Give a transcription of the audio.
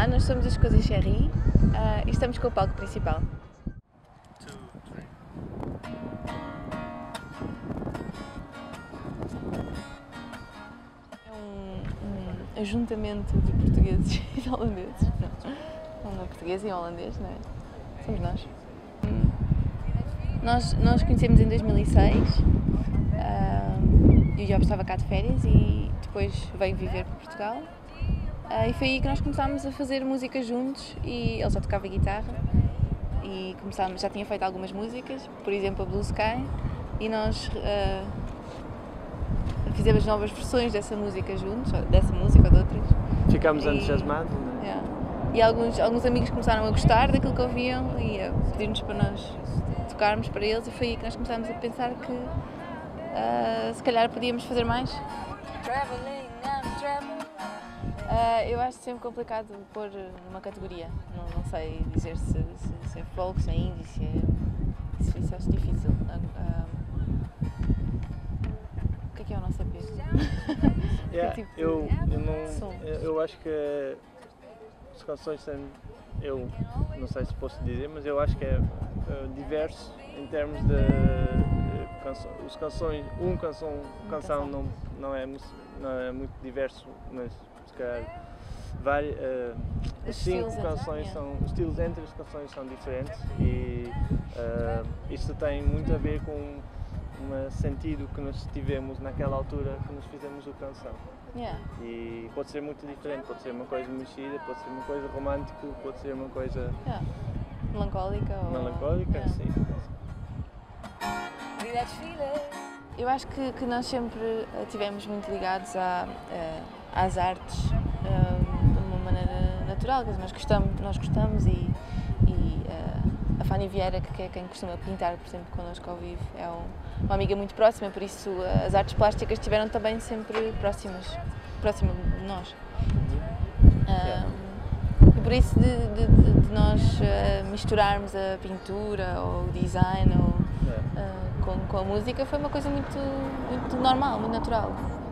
nós somos as Cousas Cherry e estamos com o palco principal. É um ajuntamento de portugueses e de holandeses. Não é português e holandês, não é? Somos nós. Nós conhecemos em 2006 e o Job estava cá de férias e depois veio viver para Portugal. E foi aí que nós começámos a fazer música juntos e ele já tocava guitarra e já tinha feito algumas músicas, por exemplo a Blue Sky, e nós fizemos novas versões dessa música juntos, dessa música ou de outras. Ficámos entusiasmados, não é? Yeah. E alguns amigos começaram a gostar daquilo que ouviam e a pedir-nos para nós tocarmos para eles, e foi aí que nós começámos a pensar que se calhar podíamos fazer mais. Eu acho sempre complicado pôr numa categoria, não sei dizer se é folk, se é indie, isso acho difícil. O que é o nosso EP? Yeah, eu acho que as canções têm, eu não sei se posso dizer, mas eu acho que é diverso em termos de canções. Canção não é muito diverso, mas se calhar cinco canções os estilos entre as canções são diferentes e isso tem muito a ver com um sentido que nós tivemos naquela altura que nós fizemos a canção. Yeah. E pode ser muito diferente, pode ser uma coisa mexida, pode ser uma coisa romântica, pode ser uma coisa melancólica, yeah. Sim. Eu acho que nós sempre estivemos muito ligados às artes de uma maneira natural, quer dizer, nós gostamos e a Fanny Vieira, que é quem costuma pintar, por exemplo, connosco ao vivo, é uma amiga muito próxima, por isso as artes plásticas estiveram também sempre próxima de nós. E por isso de nós misturarmos a pintura ou o design com a música foi uma coisa muito normal, muito natural.